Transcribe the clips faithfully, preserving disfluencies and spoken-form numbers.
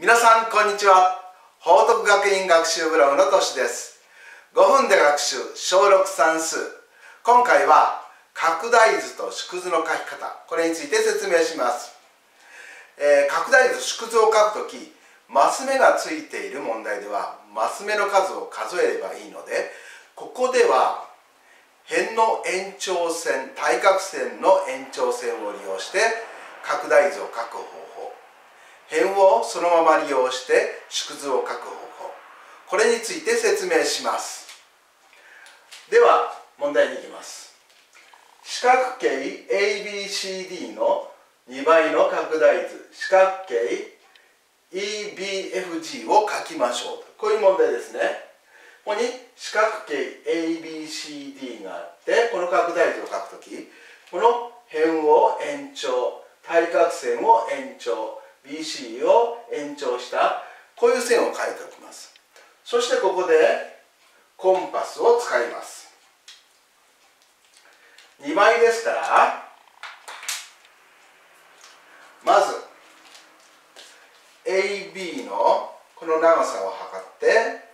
皆さんこんにちは。報徳学院学習ブログのとしです。ごふんで学習小ろく算数。今回は拡大図と縮図の書き方、これについて説明します。えー、拡大図縮図を書くとき、マス目がついている問題ではマス目の数を数えればいいので、ここでは辺の延長線、対角線の延長線を利用して拡大図を書く方法、辺をそのまま利用して縮図を書く方法、これについて説明します。では問題に行きます。四角形 エービーシーディー のにばいの拡大図、四角形 イービーエフジー を書きましょう。こういう問題ですね。ここに四角形 エービーシーディー があって、この拡大図を書くとき、この辺を延長、対角線を延長、ビーシー を延長したこういう線を書いておきます。そしてここでコンパスを使います。にばいですから、まず エービー のこの長さを測って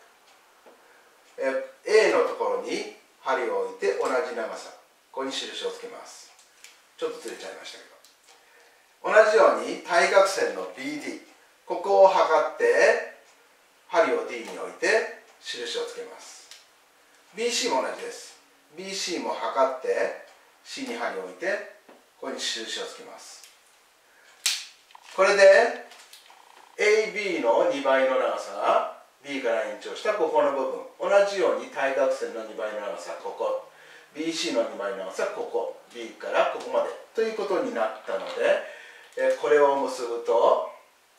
、A のところに針を置いて同じ長さ、ここに印をつけます。ちょっとずれちゃいましたけど、同じように対角線の ビーディー、 ここを測って針を D に置いて印をつけます。 ビーシー も同じです。 ビーシー も測って C に針を置いてここに印をつけます。これで エービー のにばいの長さが B から延長したここの部分、同じように対角線のにばいの長さここ、 ビーシー のにばいの長さここ、 B からここまでということになったので、これを結ぶと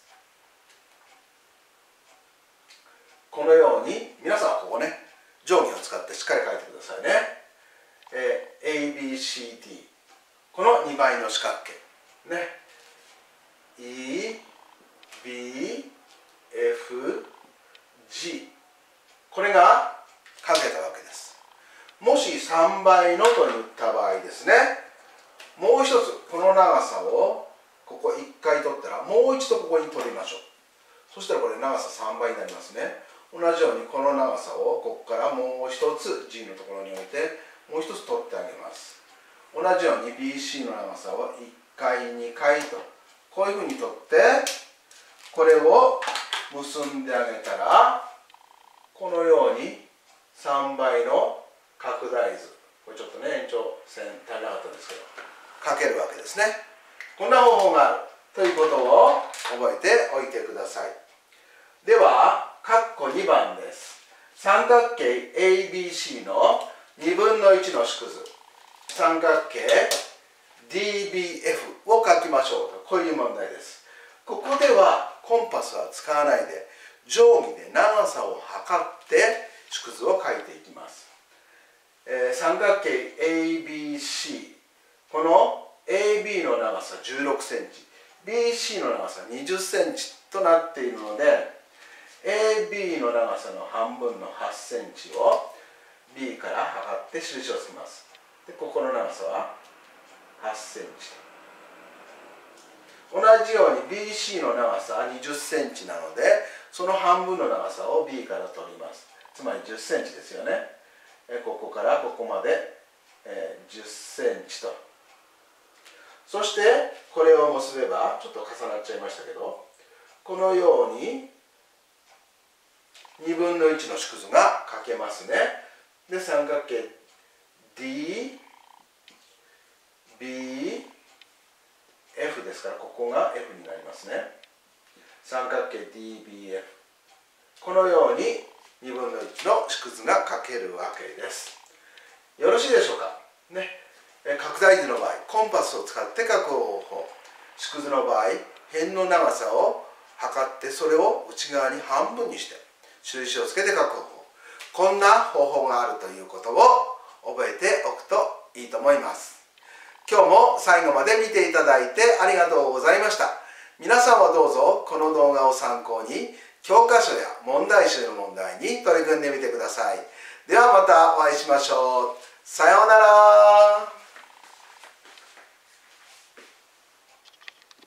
このように、皆さんはここね、定規を使ってしっかり書いてくださいね。えー、エービーシーディー、 このにばいの四角形ね、 イービーエフジー、 これが書けたわけです。もしさんばいのと言った場合ですね、もう一つこの長さをここいっかい取ったらもう一度ここに取りましょう。そしたらこれ長ささんばいになりますね。同じようにこの長さをここからもう一つ G のところに置いてもう一つ取ってあげます。同じように ビーシー の長さをいっかいにかいとこういうふうに取ってこれを結んであげたら、このようにさんばいの拡大図、これちょっとね延長線足りなかったですけど書けるわけですね。こんな方法があるということを覚えておいてください。では括弧にばんです。三角形 エービーシー のにぶんのいちの縮図、三角形 ディービーエフ を書きましょう。こういう問題です。ここではコンパスは使わないで定規で長さを測って縮図を書いていきます。えー、三角形 エービーシー、 この エービー の長さじゅうろくセンチ、 ビーシー の長さにじゅっセンチとなっているので、 エービー の長さの半分のはちセンチを B から測って印をつけます。でここの長さははちセンチ。同じように ビーシー の長さはにじゅっセンチなので、その半分の長さを B から取ります。つまりじゅっセンチですよね。ここからここまでじゅっセンチと。そしてこれを結べばちょっと重なっちゃいましたけど、このようににぶんのいちの縮図が書けますね。で三角形 ディービーエフ ですから、ここが F になりますね。三角形 ディービーエフ、 このようににぶんのいちの縮図が書けるわけです。よろしいでしょうかね。拡大図の場合コンパスを使って書く方法、縮図の場合辺の長さを測ってそれを内側に半分にして印をつけて書く方法、こんな方法があるということを覚えておくといいと思います。今日も最後まで見ていただいてありがとうございました。皆さんはどうぞこの動画を参考に教科書や問題集の問題に取り組んでみてください。ではまたお会いしましょう。さようなら。